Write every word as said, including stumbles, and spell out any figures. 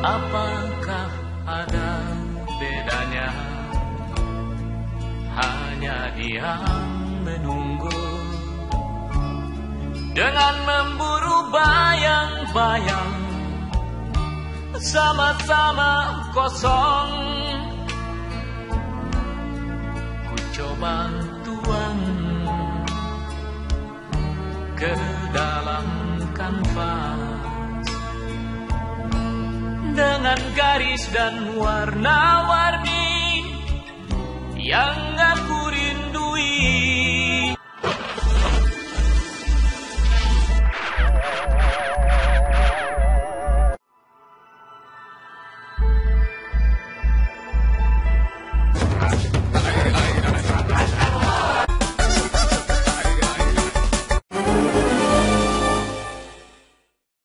Apakah ada bedanya? Hanya diam menunggu dengan memburu bayang-bayang, sama-sama kosong. Ku coba tuang ke dalam kanvas dengan garis dan warna-warni yang